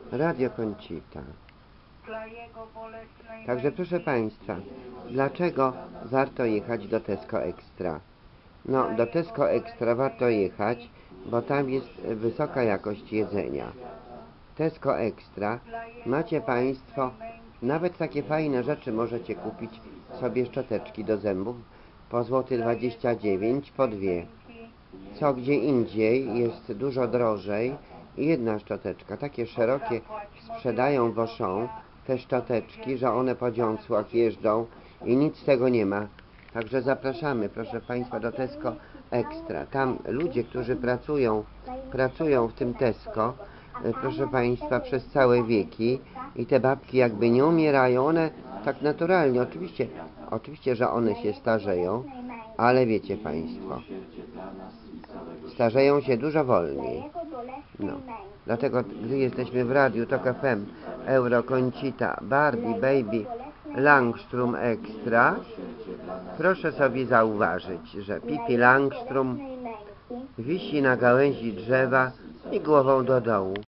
Radio Conchita. Także proszę Państwa, dlaczego warto jechać do Tesco Extra? No, do Tesco Extra warto jechać, bo tam jest wysoka jakość jedzenia. Tesco Extra macie Państwo nawet takie fajne rzeczy możecie kupić sobie, szczoteczki do zębów po złoty 29, po dwie. Co gdzie indziej jest dużo drożej i jedna szczoteczka. Takie szerokie sprzedają w Auchan te szczoteczki, że one po dziąsłach jeżdżą i nic z tego nie ma. Także zapraszamy, proszę Państwa, do Tesco Extra. Tam ludzie, którzy pracują w tym Tesco, proszę Państwa, przez całe wieki i te babki jakby nie umierają, one tak naturalnie, oczywiście, że one się starzeją, ale wiecie Państwo, starzeją się dużo wolniej. No. Dlatego, gdy jesteśmy w radiu TOK FM, Euro Conchita, Barbie, Baby, Langstrom Extra, proszę sobie zauważyć, że Pippi Langstrom wisi na gałęzi drzewa i głową do dołu.